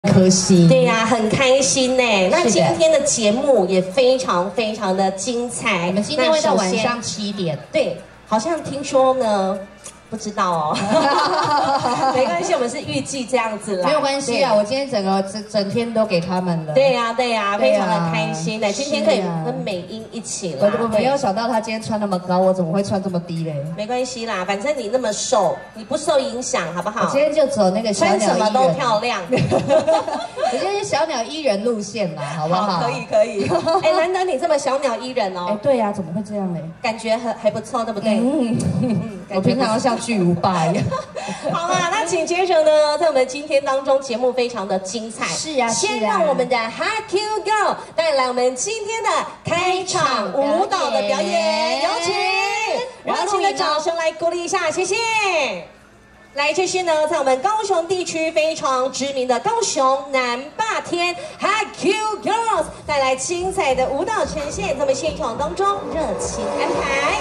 可惜。 对呀、很开心呢。那今天的节目也非常非常的精彩。 我们今天会到晚上7点。 对，好像听说呢。不知道哦，没关系，我们是预计这样子啦， 没有关系啊。我今天整天都给他们了。 对呀、对呀、非常的开心呢。今天可以跟美英一起啦。 我没有想到他今天穿那么高，我怎么会穿这么低嘞？ 没关系啦，反正你那么瘦，你不受影响，好不好？ 我今天就走那个小鸟穿什么都漂亮。 我今天是小鸟依人路线啦，好不好？ 可以。哎，难得你这么小鸟依人哦。 哎，对呀，怎么会这样嘞？ 感觉还不错，对不对？ 我平常像巨无霸一样。 好啦，那紧接着呢，在我们今天当中，节目非常的精彩。 是啊， 先让我们的 Hot Q Girl 带来我们今天的开场舞蹈的表演，有请，热情的掌声来鼓励一下，谢谢。来，这是呢，在我们高雄地区非常知名的高雄南霸天 Hot Q Girls 带来精彩的舞蹈呈现，在我们现场当中热情安排。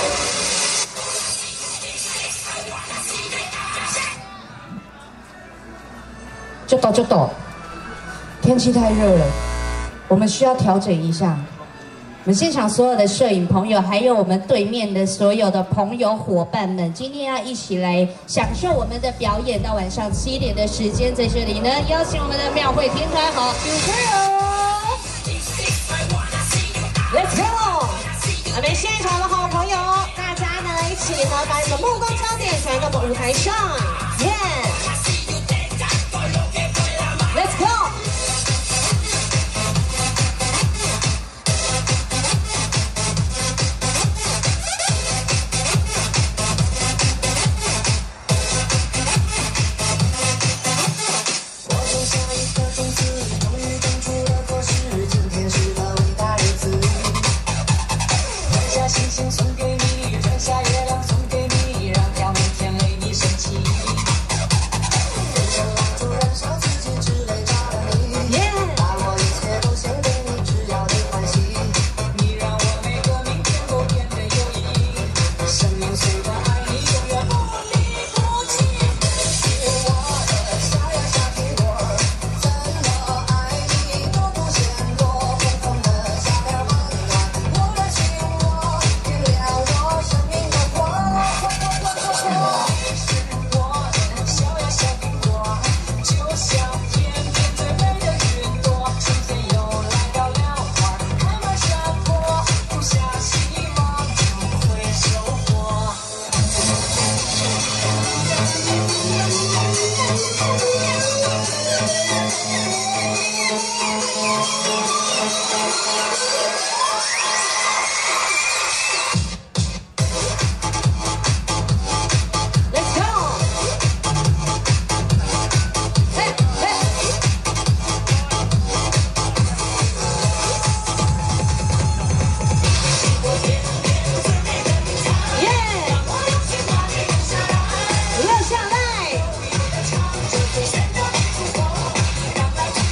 就抖，天气太热了，我们需要调整一下。我们现场所有的摄影朋友，还有我们对面的所有的朋友伙伴们，今天要一起来享受我们的表演，到晚上7点的时间，在这里呢，邀请我们的庙会天团好 ，Let's go！ 我们现场的好朋友，大家呢一起呢把你的目光焦点转到我们舞台上，耶！ Let's go！ 我种下一颗种子，终于种出了果实。今天是个伟大日子，摘下星星送给你，摘下月亮送给你，让它每天为你升起。点上蜡烛，燃烧自己，只为找到你。把我一切都献给你，只要你欢喜。你让我每个明天都变得有意义。生命随着爱你，永远不离不弃。是我的小呀小苹果，怎么爱你都不嫌多。疯狂的小鸟忙乱，我的心窝，点亮我生命的火。是我的小呀小苹果，就像天边最美的云朵。春天又来到了花儿开满山坡，种下希望就会收获。 Let's go！ 嘿，耶！留下来。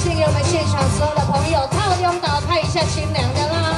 献给我们现场所有的朋友，套用岛拍一下清凉的啦。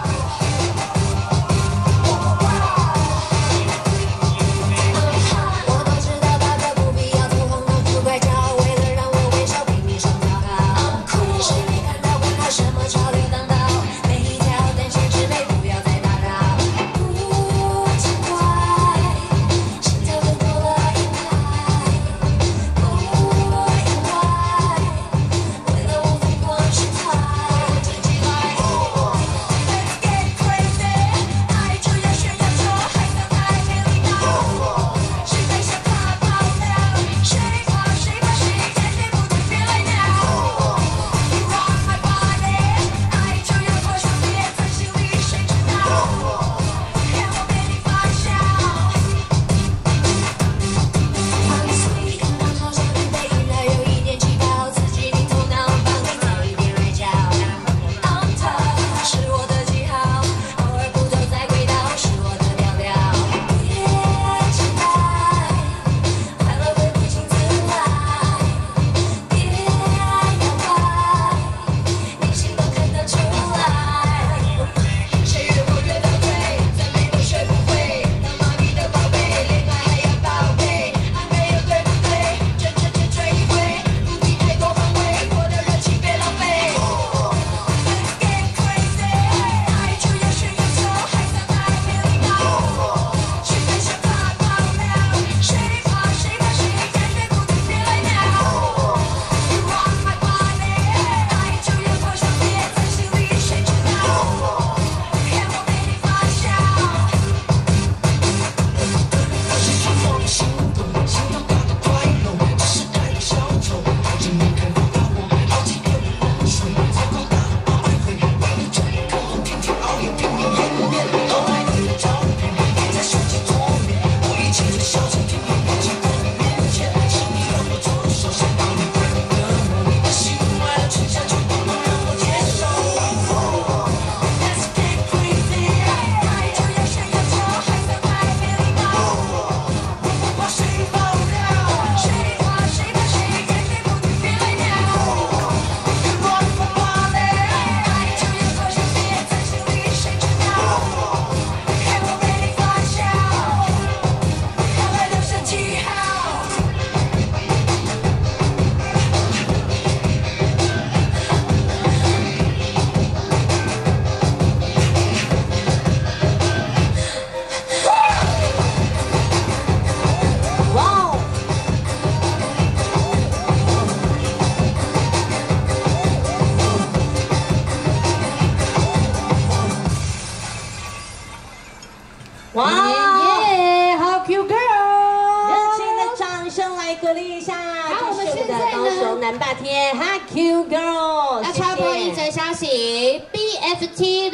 哇！ 耶，好 Q girl！ 热情的掌声来鼓励一下， 好，我们这是现在高雄南霸天哈 Q girl， 要插播一则消息 ，BFT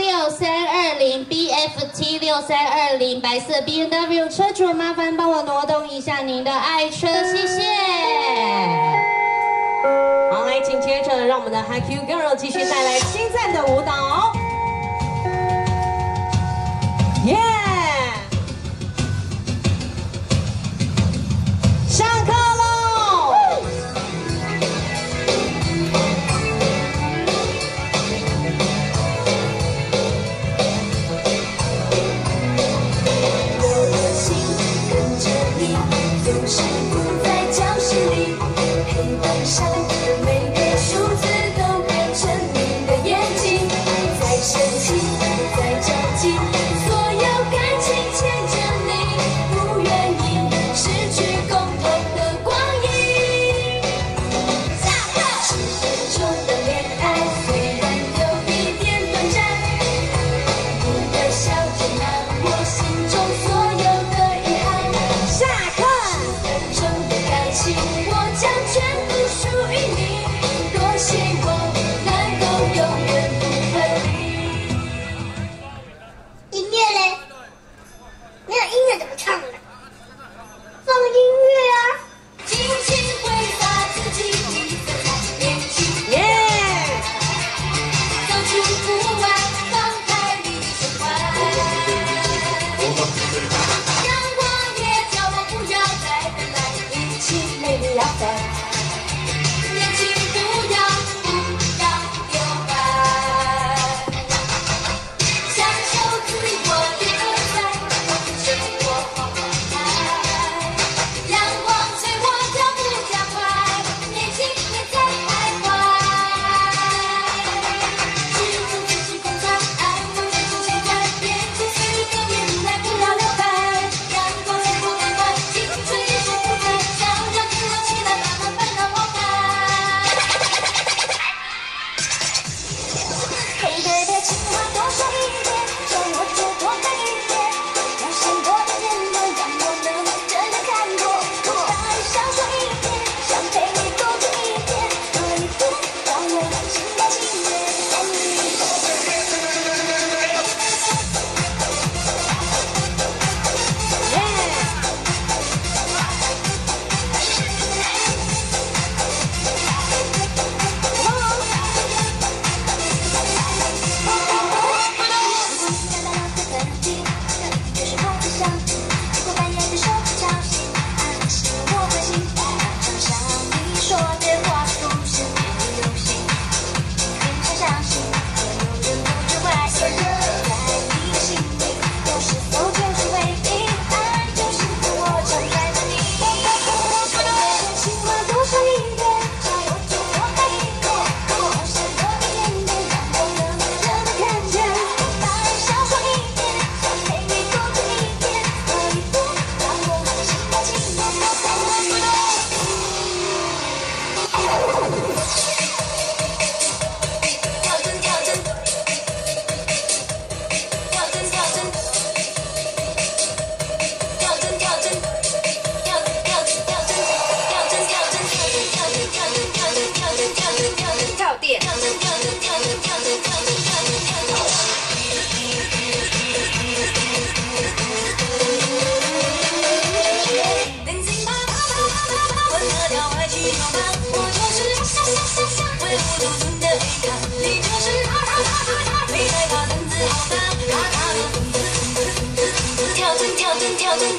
6320 BFT 6320白色 BMW 车主，麻烦帮我挪动一下您的爱车，谢谢。 好，来，紧接着让我们的哈 Q girl 继续带来精彩的舞蹈，耶！ 上课喽！ 我的心跟着你，总是不在教室里。黑板上的每个数字都变成你的眼睛，在生气，在着急，所有感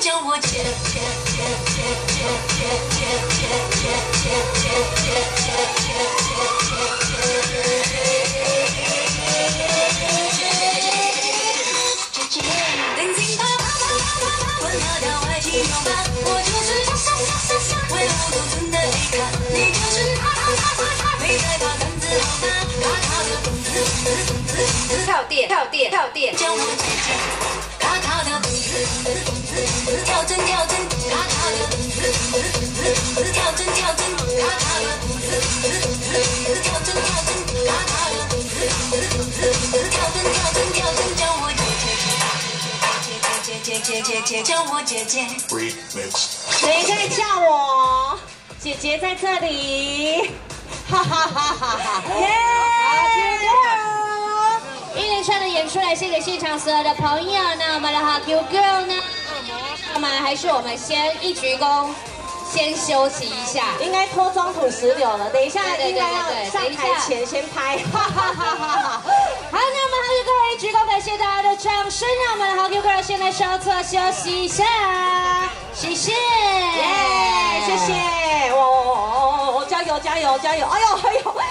叫我姐。管他的外形有吧，我就是为了我独尊的迪卡，你就是没在怕胆子好大，卡卡的蹦子， 跳电， 叫我姐姐，卡卡的蹦子，跳针，卡卡的蹦子，跳针，卡卡的蹦子，跳针，卡卡的蹦子，跳针，叫我姐姐，叫我姐姐。 谁在叫我？姐姐在这里，哈哈哈哈哈！耶！ 一连串的演出来献给现场所有的朋友。那我们的好 Q Girl 呢？那么还是我们先一鞠躬，先休息一下。 应该脱妆吐石榴了，等一下对应该要上台前先拍，哈哈哈哈哈！ 好，那我们好 Q Girl 一鞠躬，感谢大家的掌声。让我们的好 Q Girl 现在稍作休息一下，谢谢， 耶，谢谢，我加油！哎呦！